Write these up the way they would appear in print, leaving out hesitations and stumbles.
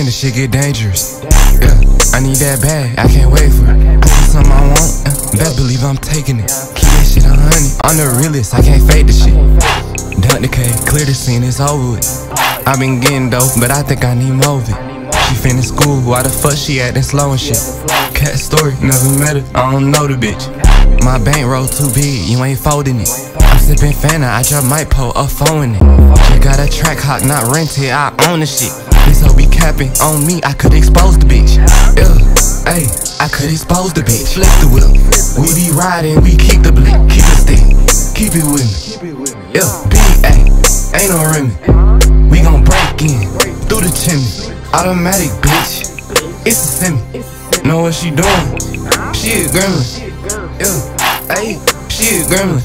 10, this shit get dangerous. Yeah, I need that bag, I can't wait for it. I see something I want, best believe I'm taking it. Keep that shit 100, I'm the realest, I can't fake the shit. Duck the K, clear the scene, it's over with. I been getting dope, but I think I need more of it. She finished school, why the fuck she acting slow and shit? Cat story, never met her, I don't know the bitch. My bankroll too big, you ain't folding it. I'm sipping Fanta, I just might pull a phone in it. She got a track hawk, not rented, I own the shit. This hoe be capping on me, I could expose the bitch. Yeah, ayy, I could expose the bitch. Flip the whip, we be riding, we kick the blick. Keep it stick, keep it with me. Yeah, B.A., ain't no rimmin'. We gon' break in, through the chimney. Automatic, bitch, it's a semi. Know what she doing? She a gremlin. Yeah, ayy, she a gremlin.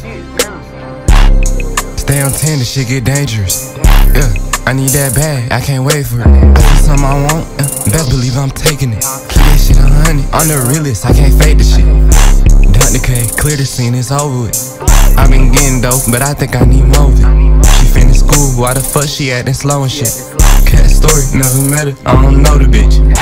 Stay on 10, this shit get dangerous. Yeah, I need that bag, I can't wait for it. I see something I want, best believe I'm taking it. Keep that shit 100, I'm the realest, I can't fake the shit. Duck the K, clear the scene, it's over with. I been getting dope, but I think I need more of it. She finished school, why the fuck she acting slow and shit? Cat story, never met her, I don't know the bitch.